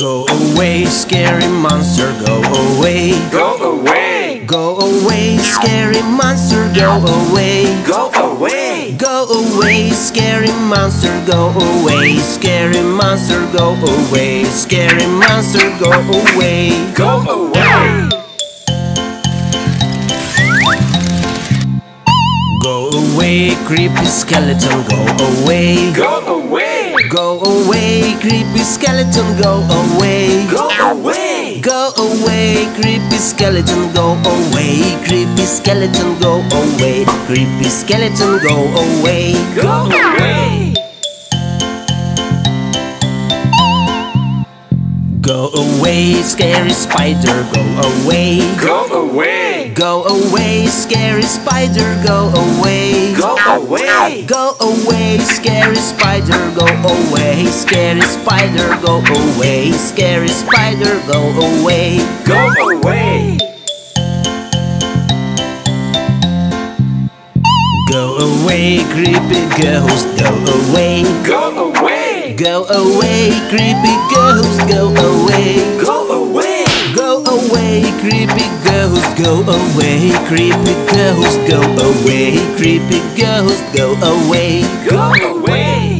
Go away, scary monster, go away. Go away. Go away, scary monster, go away. Go away. Go away, scary monster, go away. Scary monster, go away. Scary monster, go away. Go away. Go away, creepy skeleton, go away. Go away. Go away, creepy skeleton, go away. Go away. Go away, creepy skeleton, go away. Creepy skeleton, go away. Creepy skeleton, go away. Go away. Go away, scary spider, go away. Go away. Go away, scary spider, go away. Go away. Go away, scary spider, go away. Scary spider, go away. Scary spider, go away. Go away. Go away, creepy ghost, go away. Go away. Go away, creepy ghost, go away. Go away. Go away, creepy ghost, go away. Creepy ghost, go away. Creepy ghost, go away. Go away.